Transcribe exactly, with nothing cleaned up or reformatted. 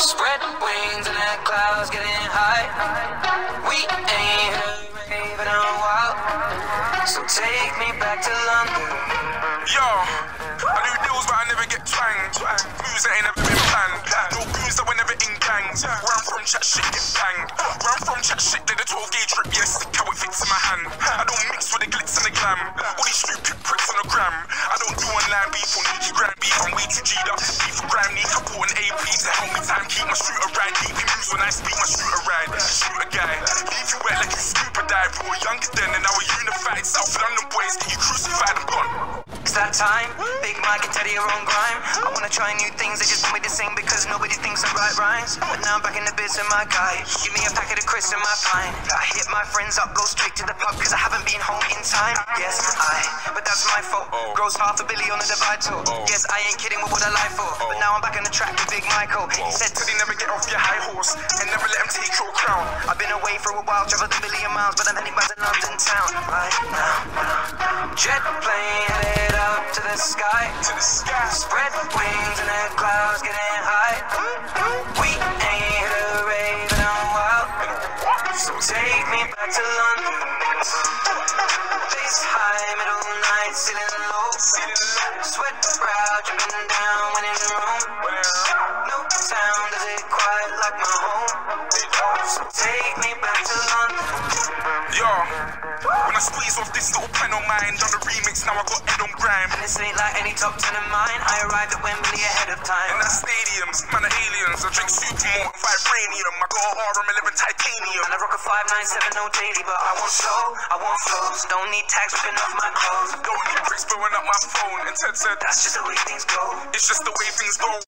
Spread wings and the clouds getting high. We ain't heard a rave in a while, so take me back to London. Yo, I do deals but I never get twanged. Moves that ain't never been planned. No goons that were never in gangs. Where I'm from, chat shit get banged. Where I'm from, chat shit did a twelve gauge rip. Yeah, stick how it fits in my hand. I don't mix with the glitz and the glam. All these stupid pricks on the gram. I don't do online beef or Nikki Grand beef. I'm way too G'd up. Beef for Gram Neek. I bought an A P to help me time keep my shooter ride. Deep in moves when I speak my shooter ride. Shoot a guy. Leave you wet like a scuba dive. We were younger then and now we're unified. South London boys get you crucified and gone. It's that time, Big Mike and Teddy are on grime. I wanna try new things, they just want me to sing because nobody thinks I write rhymes. But now I'm back in the biz with my guy. Give me a packet of crisps and my pine. I hit my friends up, go straight to the pub cause I haven't been home in time. Yes, I, but that's my fault. Grows half a billy on the divide tour. Yes, I ain't kidding, what would I lie for? But now I'm back on the track with Big Michael. He said to me, never get off your high horse and never let him take your crown. I've been away for a while, traveled a million miles, but I'm heading back to London town right now. Jet plane headed up to the sky, To the sky. spread wings and the clouds getting high. We ain't hit a rave in a while, so take me back to London. Bass high, middle night, ceiling low. Sweat brow, dripping down when in Rome. No town does it quite like my home, so take me back to London. Yo, when I squeeze off this little pen on mine, done the remix, now I got head on grime. This ain't like any top ten of mine. I arrived at Wembley ahead of time. And that stadiums, man are aliens. I drink Supermalt and Vibranium. I got a R M eleven titanium. And I rock a five nine seven no daily, but I want slow, I want flows. Don't need tags ripping off my clothes. Don't need bricks blowing up my phone. And Ted said, That's just the way things go. it's just the way things go.